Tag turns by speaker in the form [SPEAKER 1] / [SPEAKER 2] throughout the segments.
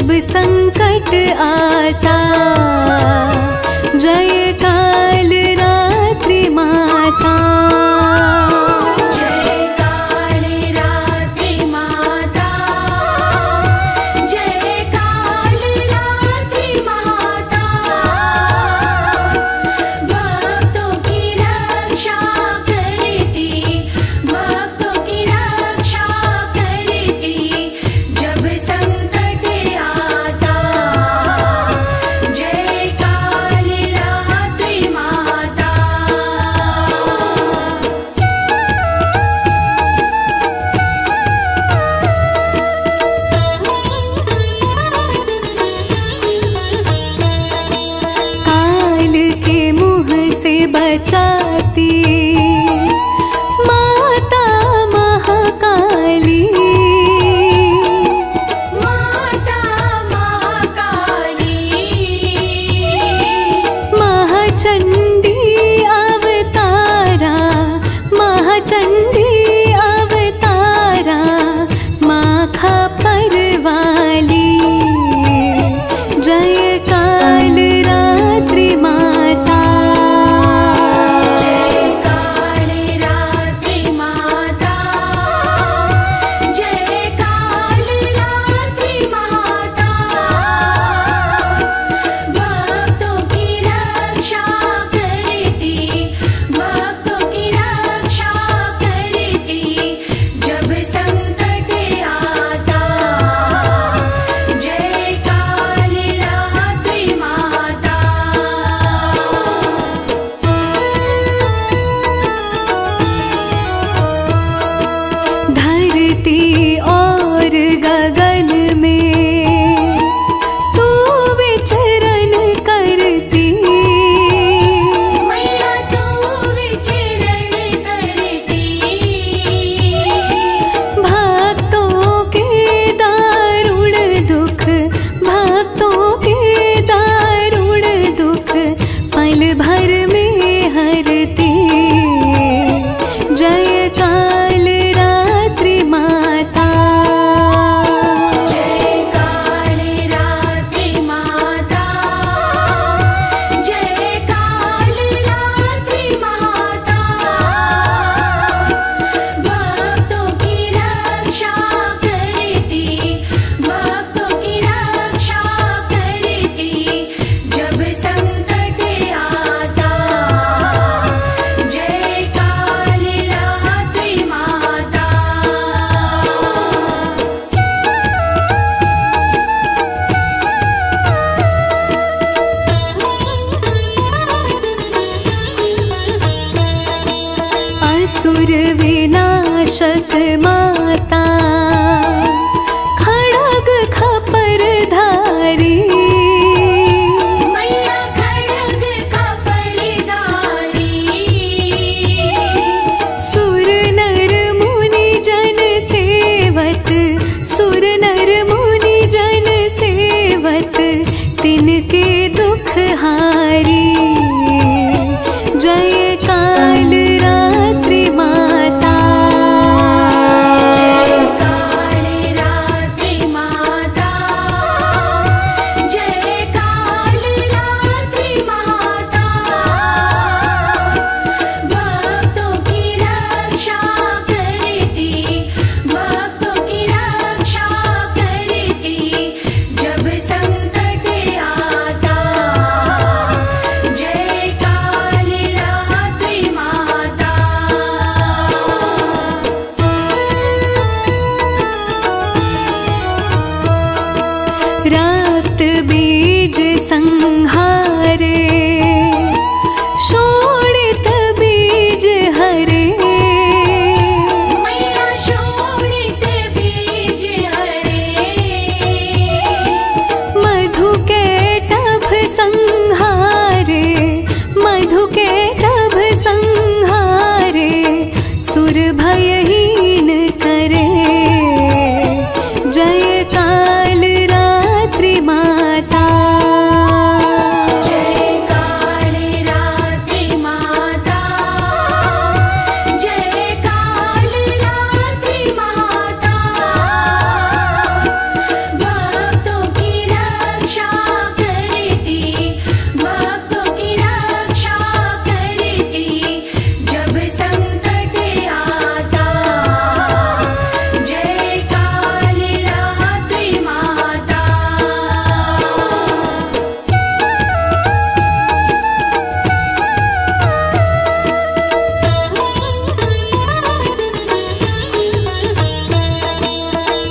[SPEAKER 1] जब संकट आता, जय काल रात्रि माता।
[SPEAKER 2] जय काल रात्रि माता, जय काल रात्रि माता। भक्तों की रक्षा करती, भक्तों की रक्षा करती, जब संकट आता, जय काल रात्रि माता।
[SPEAKER 1] काल के मुँह से बचाती माता महाकाली।
[SPEAKER 2] माता महाकाली,
[SPEAKER 1] महाचंडी अवतारा, महाचंडी अवतारा, माखा परवाली। जय काल रात्रि माता।
[SPEAKER 2] जय काल रात्रि माता, जय काल रात्रि माता। भक्तों की रक्षा करती, भक्तों की रक्षा करती, जब संकट आता, जय काल रात्रि माता।
[SPEAKER 1] धरती और गगन में तू विचरण करती।
[SPEAKER 2] मैया तू विचरण करती,
[SPEAKER 1] भक्तों के दारुण दुख, भक्तों के दारुण दुख पल भर में हरती। जय काल रात्रि माता।
[SPEAKER 2] जय काल रात्रि माता, जय काल रात्रि माता। भक्तों की रक्षा करती, भक्तों की रक्षा करती, जब संकट आता, जय काल रात्रि माता।
[SPEAKER 1] असुर विनाशक माता, खड्ग खपर धारी।
[SPEAKER 2] मैया खड्ग खपरधारी,
[SPEAKER 1] सुर नर मुनि जन सेवत, सुर नर मुनि जन सेवत, तिनके दुख हारी। जय काल रात्रि माता।
[SPEAKER 2] जय काल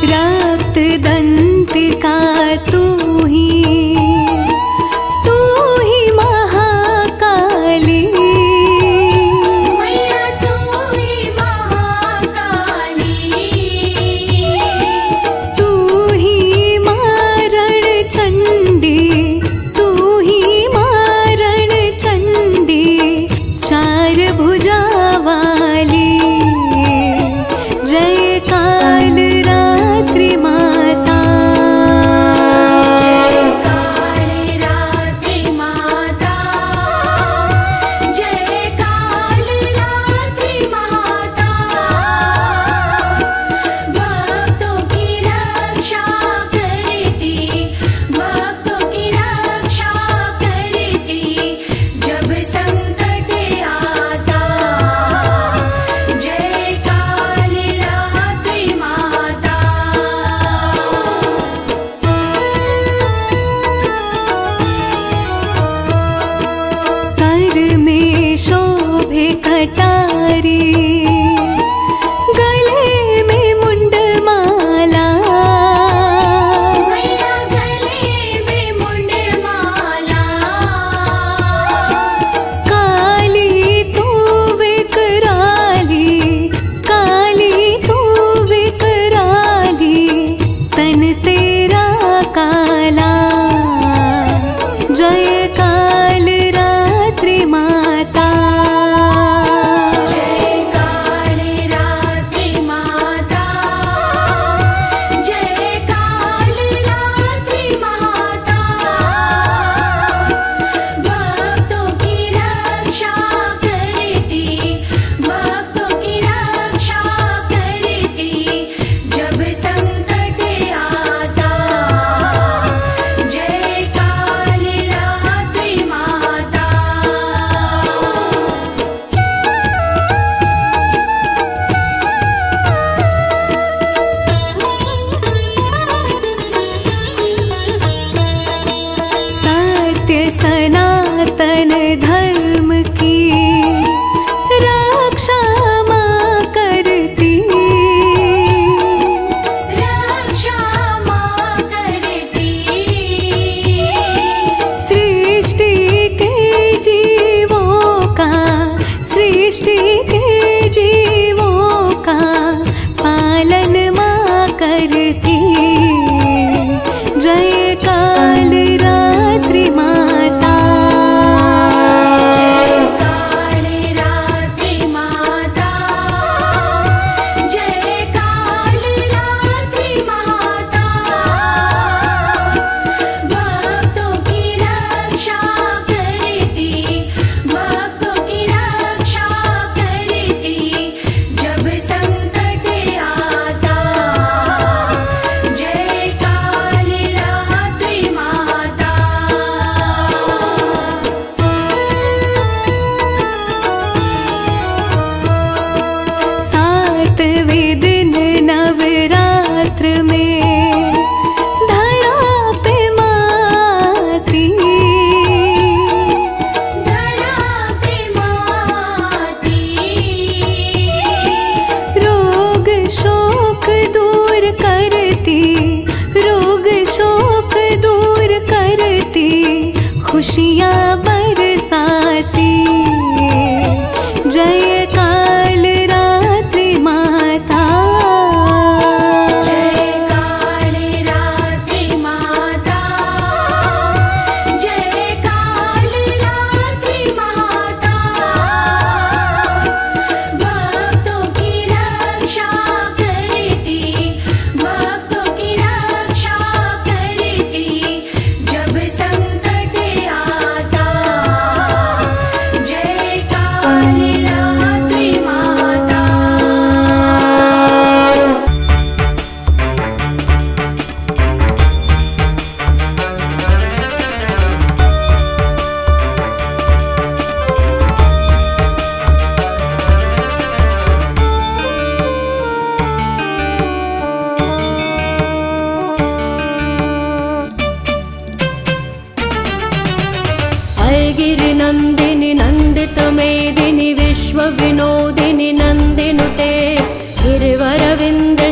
[SPEAKER 1] रक्त दंतिका तू ही महाकाली।
[SPEAKER 2] मैया तू ही महाकाली।
[SPEAKER 1] तू ही मारण चंडी, तू ही मारण चंडी, चार भुजा वाली। जय काल रात्रि माता,
[SPEAKER 2] जय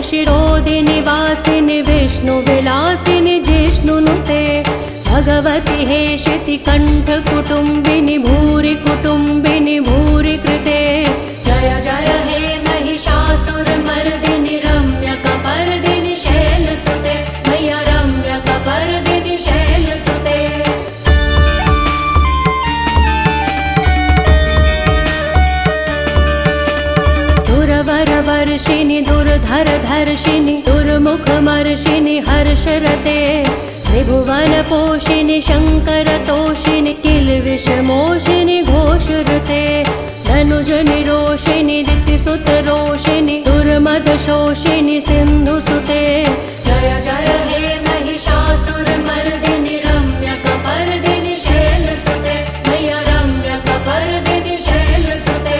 [SPEAKER 3] शिरोधिनि वासिनि विष्णुविलासिनि जिष्णुनुते भगवति हेशिति कण्ठ कुटुम्बिनि भूरि कुटुम्बिनि भूरि कृते जय जय हे महिषासुरमर्दिनि रम्यकपर्दिनि शैलसुते मैया रम्यकपर्दिनि शैलसुते दुरवरवर्षिणि दुर्धरधर्षिणि दुर्मुखमर्षिणि हर्षरते त्रिभुवनपोषिणि शङ्करतोषिणि किल्विषमोषिणि घोषरते धनुजनिरोषिणि दितिसुतरोषिणि दुर्मदशोषिणि सिन्धुसुते जय जय हे महिषासुरमर्दिनि रम्यकपर्दिनि शैलसुते मैया रम्यकपर्दिनि शैलसुते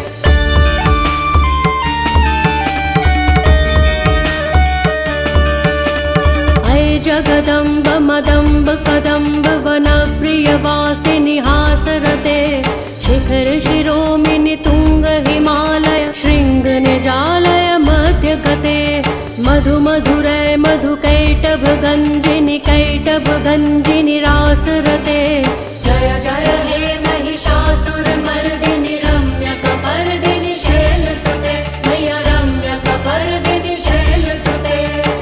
[SPEAKER 3] जगदम्ब मदम्ब कदम्ब वनप्रियवासिनि हासरते शिखर शिरोमिनि तुंग हिमालय शृंग निजालय मध्यगते मधु मधुरै मधुकैटभ गंजिनि कैटभ गंजिनि रासरते जय जय हे महिषासुरमर्दिनि रम्यकपर्दिनि शैलसुते मैया रम्यकपर्दिनि शैलसुते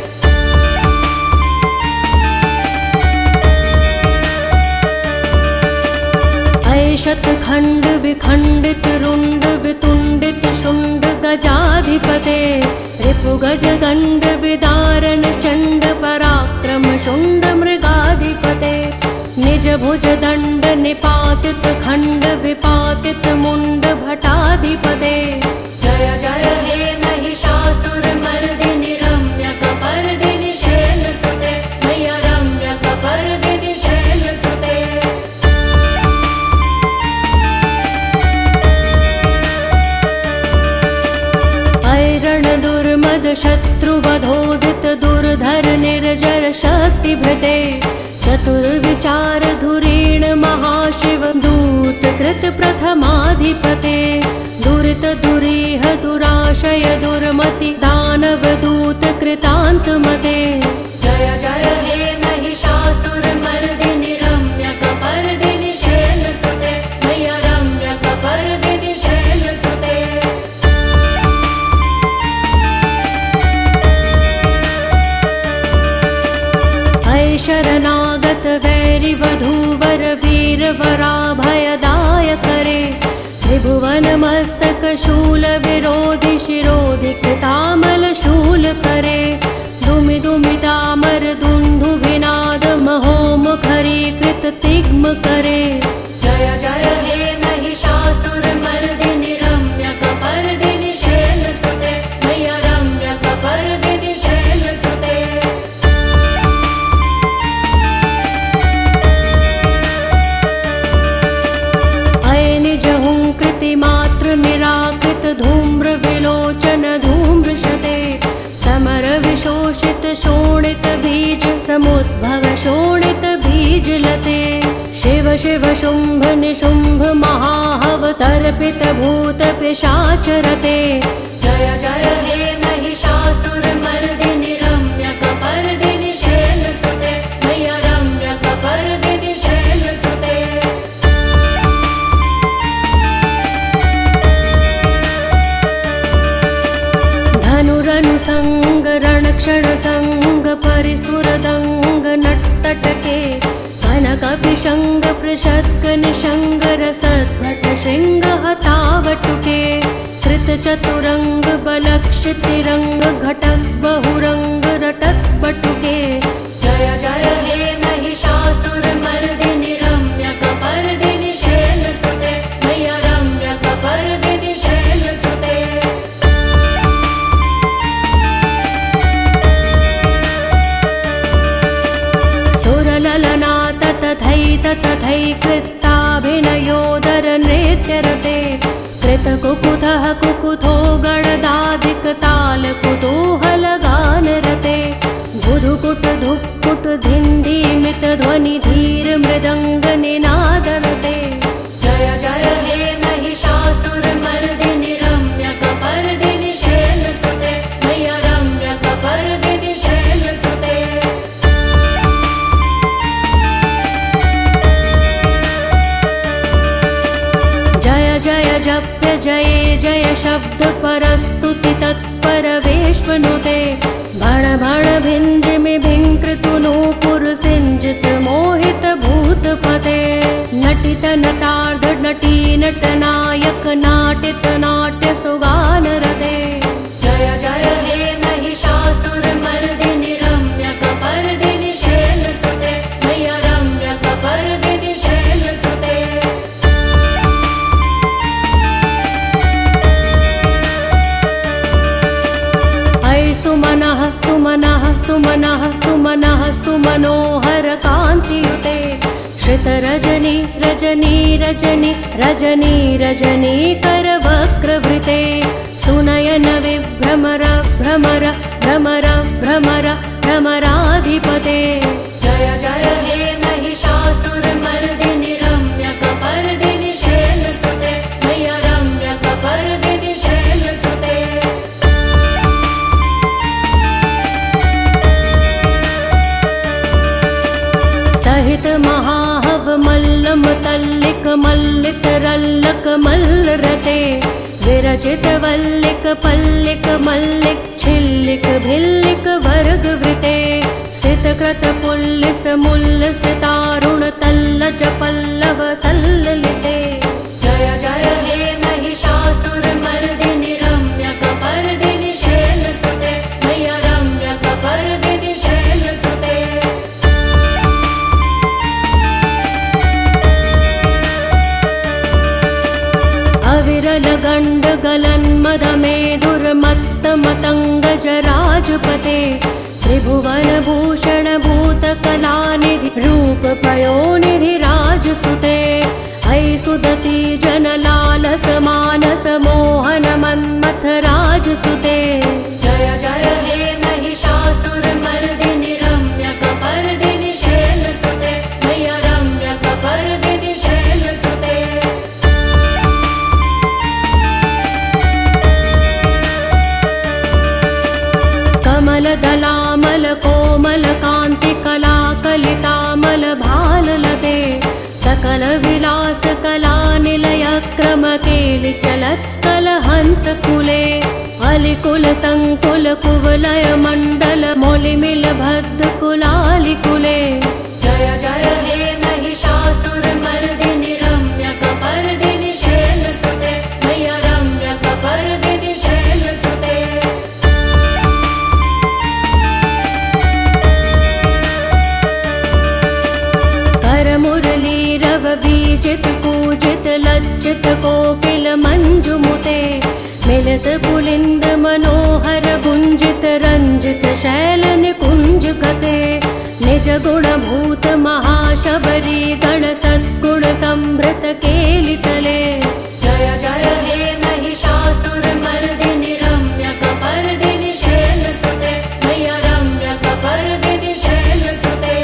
[SPEAKER 3] शतखंड विखंडित रुंड वितुंडित शुंड गजाधिपते रिपुगज गंड विदारण चंड पराक्रम शुंड मृगाधिपते निज भुज दंड निपातित खंड विपातित मुंड भटाधिपते जय जय हे महिषासुरमर्दिनि रम्यकपर्दिनि शैलसुते मैया रम्यकपर्दिनि शैलसुते दुर्मद शत्रुवधोदित दुर्धर निर्जर शक्तिभृते चतुर्विचार धुरीण महाशिव दूत कृत प्रथमाधिपते दुरित दुरीह दुराशय दुर्मति दानव दूत कृतान्तमते जय जय हे महिषासुरमर्दिनि रम्यकपर्दिनि शैलसुते मैया रम्यकपर्दिनि शैलसुते शरणागत वैरि वधूवर वीर वराभयदाय करे त्रिभुवन मस्तक शूल विरोधि शिरोधि कृतामल शूल करे दुमि दुमि दामर दुन्दुभिनाद महोमुखरीकृत तिग्म करे जय जय हे महिषासुरमर्दिनि रम्यकपर्दिनि शैलसुते मैया रम्यकपर्दिनि शैलसुते मात्र निराकृत धूम्र विलोचन धूम्रशते समर विशोषित शोणित बीज समुद्भव शोणित बीज लते शिव शिव शुंभ निशुंभ महाहव तर्पित भूत पिशाचरते जय जय हे महिषासुरमर्दिनि रम्यकपर्दिनि शैलसुते मैया रम्यकपर्दिनि शैलसुते धनुरनुसंग रणक्षण संग परिसुरदंग नट्तटके कनकपिशंग पृषद्ग निशंग रसद्भट शृंग हतावटुके कृत चतुरंग बलक्षितिरंग घटक बहुरंग रटत बटुके जय जय हे महिषासुरमर्दिनि रम्यकपर्दिनि शैलसुते मैया रम्यकपर्दिनि शैलसुते तथैकृत्ताभिनयोदर नृत्यरते कृतकुकुतः कुकुथो गणदाधिक ताल कुतूहलगानरते धुधुकुट धुक्कुट धिन्धीमित ध्वनि धीर मृदंग निनादरते जय जय हे महिषासुरमर्दिनि रम्यकपर्दिनि शैलसुते मैया रम्यक जय शब्द परस्तुति तत्पर वेश्वनुते भण भण भिन्द्र में भिङ्कृतु नूपुर सिंजित मोहित भूतपते नटित नटार्ध नटी नटनायक नाटित नाट्य सुगान रते जय जय हे महिषासुर मर्दिनि रम्यक पर्दिनि शैलसुते मैया रम्यक पर्दिनि शैलसुते ऐ सुमनः सुमनः सुमनः सुमनः सुमनोहर कान्तियुते श्रितरजनी रजनी रजनी रजनी रजनी करवक्रवृते सुनयन विभ्रमर भ्रमर भ्रमर भ्रमर भ्रमराधिपते जय जय हे महिषासुर मर्दिनि रम्यक पर्दिनि शैलसुते मैया रम्यक पर्दिनि शैलसुते सहित महाहव मल्लम तल्लिक मल्लित रल्लक मल्लरते विरचित वल्लिक पल्लिक मल्लिक छिल्लिक भिल्लिक वर्गवृते सितकृत पुल्लिस मुल्लिस तारुण तल्लज पल्लव सल्ललिते जय जय हे महिषासुर मर्दिनि रम्यक पर्दिनि शैलसुते मैया रम्यक पर्दिनि शैलसुते अविरल गण्ड गलन मद मेधुर्मत्त मतंग जराजपते त्रिभुवन भूषण भूत कलानिधि रूप पयोनिधि राजसुते ऐ सुदती जन लालस मानस मोहन मन्मथ राजसुते जय जय हे महिषासुर मर्दिनि रम्यक पर्दिनि शैलसुते मैया रम्यक पर्दिनि शैलसुते कमलदलामल कोमल कान्ति कला कलितामल भाललते सकल विलास कला निलय क्रम केलि चलत्कल हंस कुले अलिकुल संकुल कुवलय मंडल मोलिमिल भद्द कुलालि कुले जय जय हे महिषासुर मर्दिनि रम्यक पर्दिनि शैलसुते मैया रम्यक पर्दिनि शैलसुते मुरलीरव बीजित पूजित लज्जित कोकिल मंजुमुते मिलित पुलिंद मनोहर गुंजित रंजित शैल निकुंज गते निज गुण भूत महाशबरी गण सद्गुण संभृत केलितले जय जय हे महिषासुर मर्दिनि रम्यक पर्दिनि शैलसुते मैया रम्यक पर्दिनि शैलसुते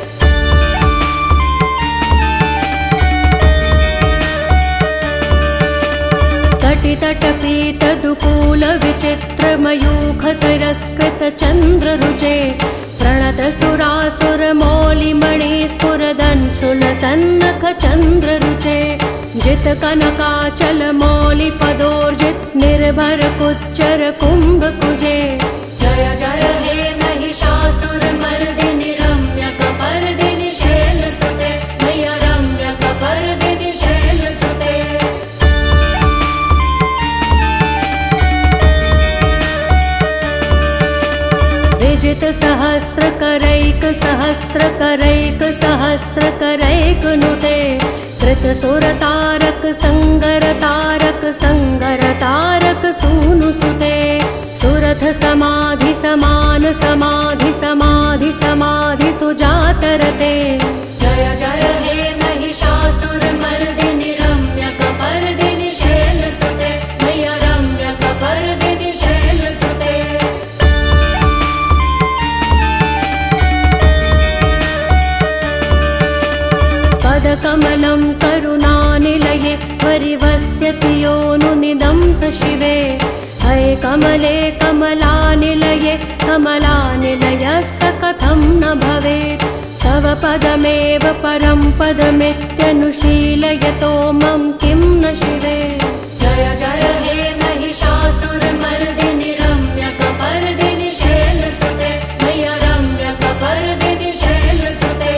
[SPEAKER 3] तटपीत दुकूल विचित्र मयूख तिरस्कृत चंद्र रुचे प्रणत सुरासुर मौलि मणि स्फुर दंशुल सन्नख चंद्र रुचे जित कनकाचल मौलि पदोर्जित निर्भर कुच्चर कुंभ कुजे जय जय हे महिषासुर मर्दिनि रम्यक पर्दिनि शैलसुते मैया रम्यक पर्दिनि शैलसुते विजित सहस्र करैक सहस्र करैक सहस्र करैक नुते कृत सुर तारक संगर तारक संगर तारक सूनु सुते सुरथ समाधि समान समाधि समाधि समाधि सुजातरते जय जय हे महिषासुर मर्दिनि रम्यक पर्दिनि शैलसुते मैया रम्यक पर्दिनि शैलसुते पदकमलं करुणानिलये परिवस्यति योनुनिदं स शिवे हये कमले कमलानिलये कमलानिलयस्य कथं न भवेत् तव पदमेव परं पदमित्यनुशीलयतो मम किं न शिवे जय जय हे महिषासुरमर्दिनि रम्यकपर्दिनि शैलसुते मैया रम्यकपर्दिनि शैलसुते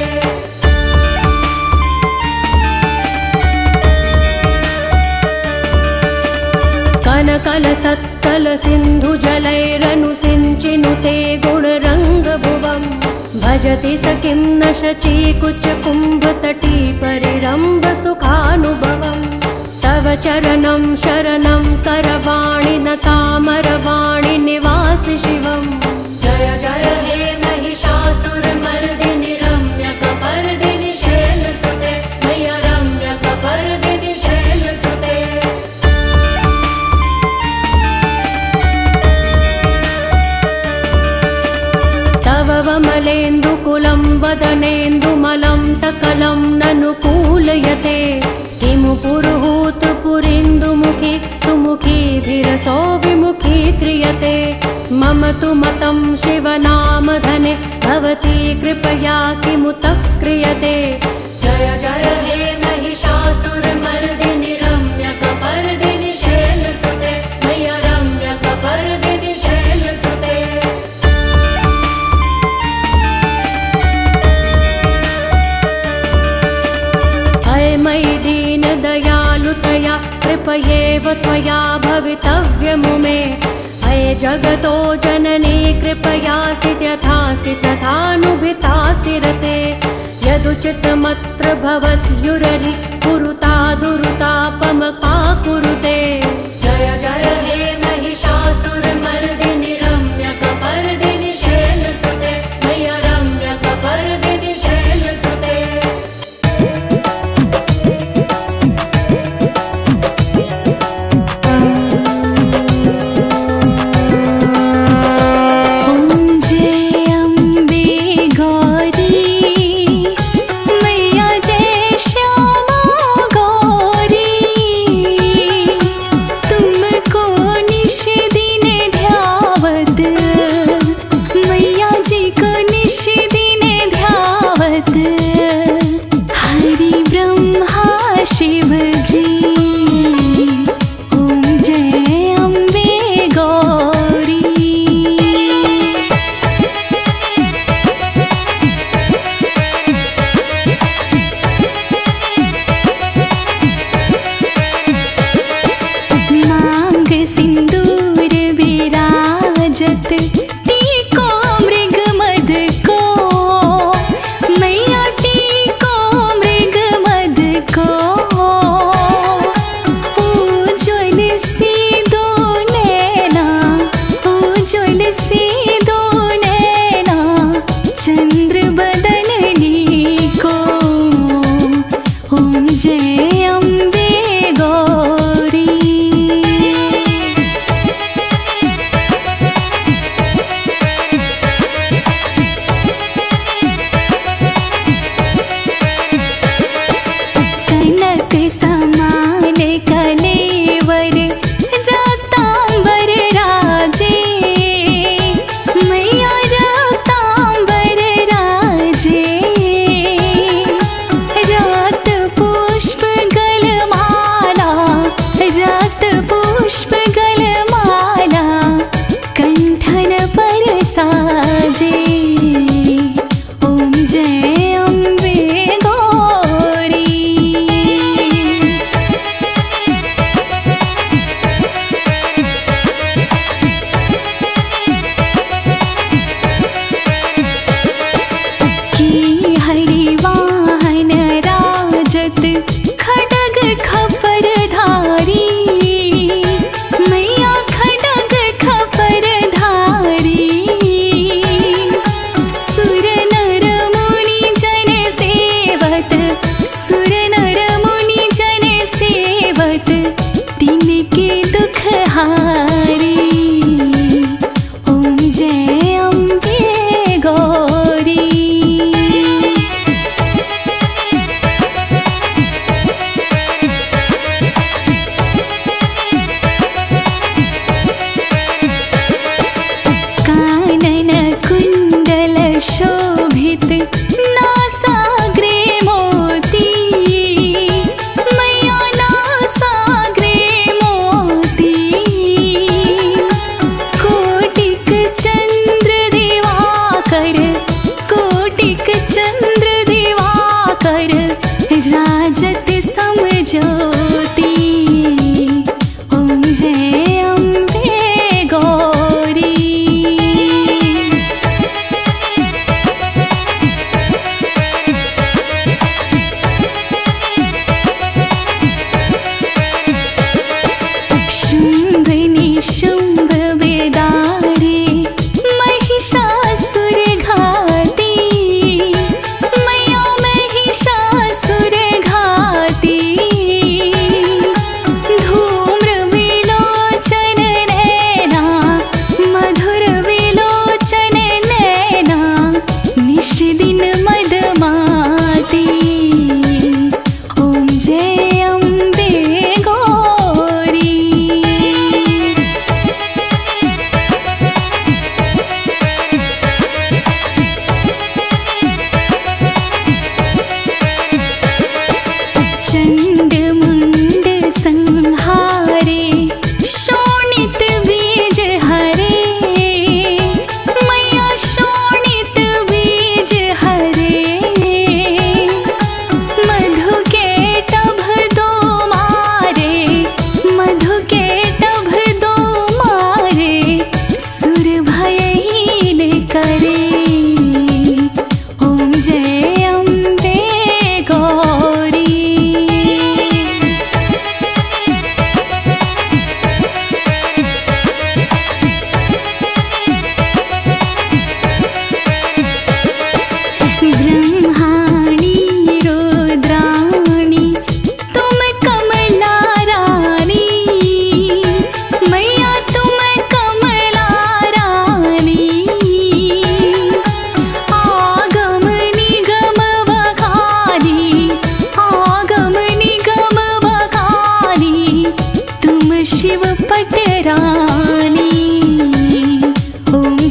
[SPEAKER 3] कनकलसत्कल सिन्धुजलैरनुसिञ्चिनुते गुणरङ्गभुवम् भजति स किं न शचीकुचकुम्भतटी परिरम्भसुखानुभवम् तव चरणं शरणं करवाणि न तामरवाणि निवासि शिवम् जय जय हे महिषासुरमर्दिनि रम्यकपर्दिनि शैलसुते मैया रम्यकपर्दिनि शैलसुते तव वमलेन्दुकुलं वदनेन्दुमलं सकलं ननुकूलयते किमु पुरुहूतपुरीन्दुमुखी सुमुखी धीरसो विमुखी क्रियते मम तु मतं शिवनामधने भवती कृपया किमुतः क्रियते जय जय हे महिषासुरमर्दिनि रम्यकपर्दिनि शैलसुते मैया रम्यकपर्दिनि शैलसुते मयि दीनदयालुतया कृपयेव त्वया भवितव्यमु मे अये जगतो जननी कृपयासि यथासि तथानुभितासि रते यदुचितमत्र भवत्युररि कुरुता दुरुतापमका कुरुते जय जय हे महिषासुरमर्दिनि रम्यकपर्दिनि शैलसुते मैया रम्यकपर्दिनि शैलसुते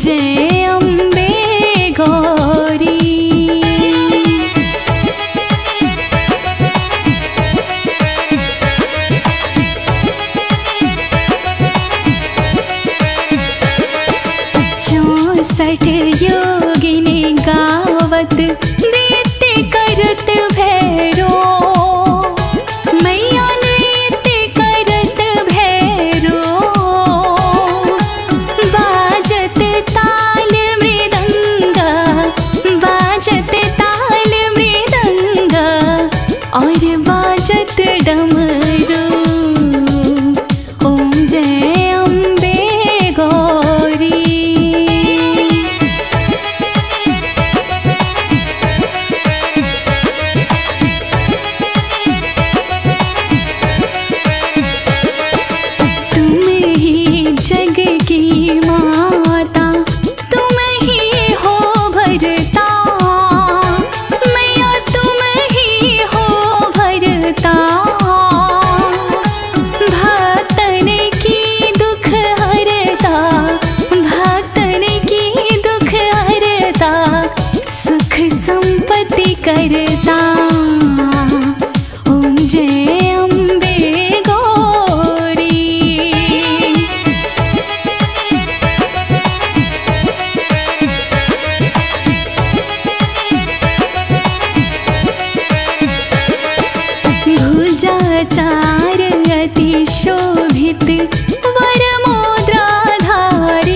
[SPEAKER 1] जय अम्बे गौरी। चौसठ योगिनी गावत नृत्य करत भैरो, मैया नृत्य करत भैरो। बाजत ताल मृदंग, बाजत ताल मृदंग और बाजत डमरू। ओम जय अम्बे गौरी। जग की माता तुम ही हो भरता, मैया तुम ही हो भरता। भक्तन की दुख हरता, भक्तन की दुख हरता, सुख संपत्ति करता। ओम जय अम्बे गौरी। भुजाचार अति शोभित वर मुद्राधारी,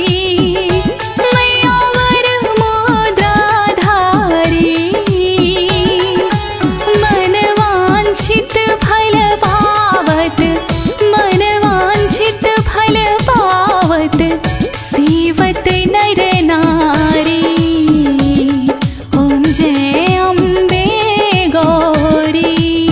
[SPEAKER 1] मैया वर मुद्राधारी। मन वांछित फल पावत, मन वांछित फल पावत, सीवत नर नारी। ओम जय अम्बे गौरी।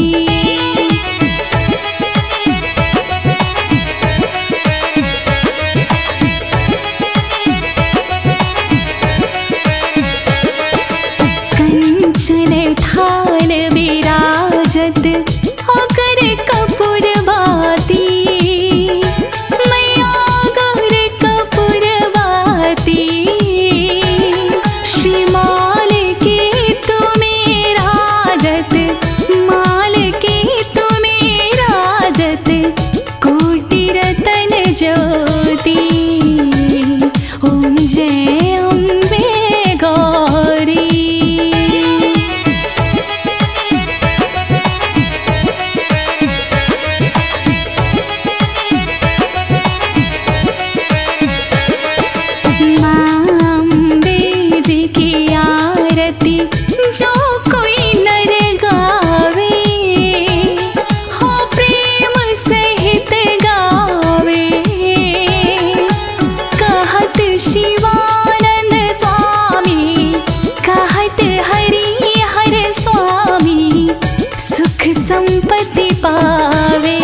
[SPEAKER 1] कंचन थाल विराजत होकर कपूर बाती, मैया गौर कपूर बाती। श्री माल की तुम्हें राजत, माल की तुम्हें राजत, कोटि रतन ज्योति। ओम जय अम्बे गौरी। जो कोई नर गावे, हो प्रेम सहित गावे। कहत शिवानंद स्वामी, कहत हरि हर स्वामी, सुख संपत्ति पावे।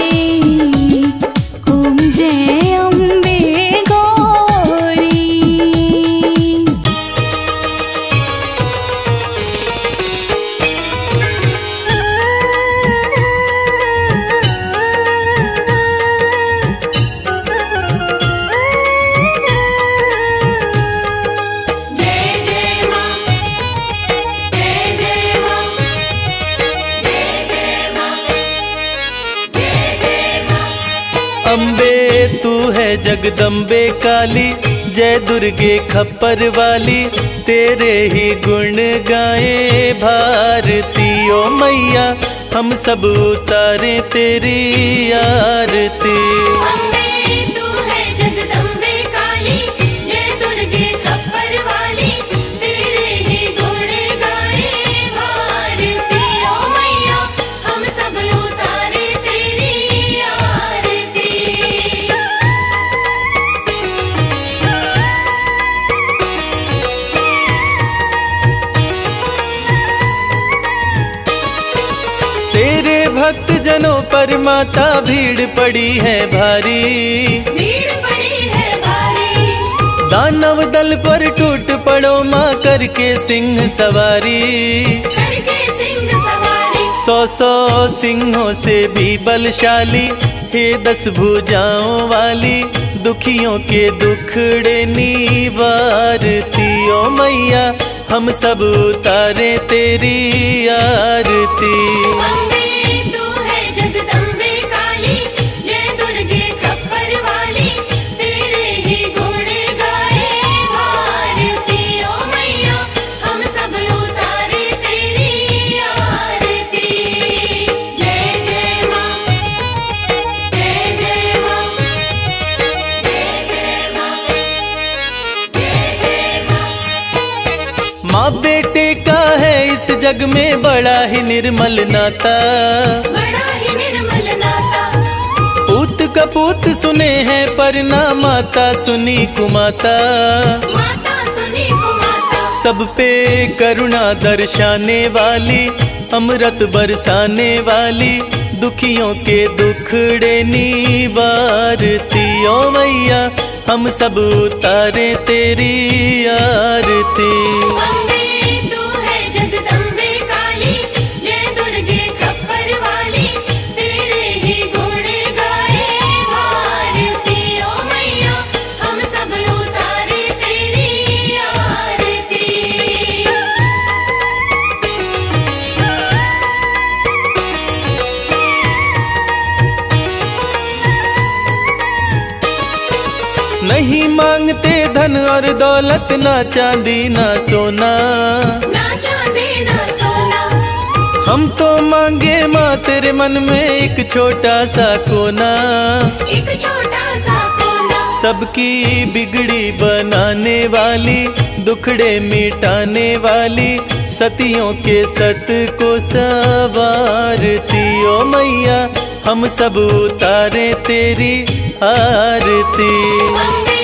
[SPEAKER 1] ओम जय अम्बे गौरी।
[SPEAKER 4] अम्बे तू है जगदम्बे काली, जय दुर्गे खप्पर वाली। तेरे ही गुण गाए भारती। ओ मैया हम सब उतारे तेरी आरती।
[SPEAKER 2] अम्बे तू है जगदम्बे काली, जय दुर्गे खप्पर वाली। तेरे ही गुण गाए भारती। ओ मैया हम सब उतारे तेरी आरती।
[SPEAKER 4] तेरे भक्त जनों पर माता भीड़ पड़ी है भारी,
[SPEAKER 2] भीड़ पड़ी है भारी।
[SPEAKER 4] दानव दल पर टूट पड़ो माँ करके सिंह सवारी।
[SPEAKER 2] करके सिंह सवारी।
[SPEAKER 4] 100 सिंहों से भी बलशाली, हे 10 भुजाओं वाली। दुखियों के दुखड़े निवारती। ओ मैया हम सब उतारे तेरी आरती।
[SPEAKER 2] अम्बे तू है जगदम्बे काली, जय दुर्गे खप्पर वाली, तेरे ही गुण गाए भारती। ओ मैया हम सब उतारे तेरी आरती। जय जय माँ, जय जय माँ, जय जय माँ, जय जय माँ।
[SPEAKER 4] माँ बेटे का है इस जग में बड़ा ही निर्मल नाता,
[SPEAKER 2] बड़ा ही निर्मल नाता।
[SPEAKER 4] पूत कपूत सुने हैं पर ना माता सुनी कुमाता।
[SPEAKER 2] माता सुनी कुमाता,
[SPEAKER 4] सब पे करुणा दर्शाने वाली, अमृत बरसाने वाली, दुखियों के दुखड़े निवारती। ओ मैया हम सब उतारे तेरी आरती।
[SPEAKER 2] अम्बे तू है जगदम्बे काली, जय दुर्गे खप्पर वाली, तेरे ही गुण गाए भारती। ओ मैया हम सब उतारे तेरी आरती।
[SPEAKER 4] नहीं मांगते धन और दौलत, ना चांदी ना सोना,
[SPEAKER 2] ना चांदी ना सोना,
[SPEAKER 4] हम तो मांगे माँ तेरे मन में एक छोटा सा कोना।
[SPEAKER 2] एक छोटा सा कोना,
[SPEAKER 4] सबकी बिगड़ी बनाने वाली, दुखड़े मिटाने वाली, सतियों के सत को सवारती। ओ मैया हम सब उतारे तेरी आरती।
[SPEAKER 2] अम्बे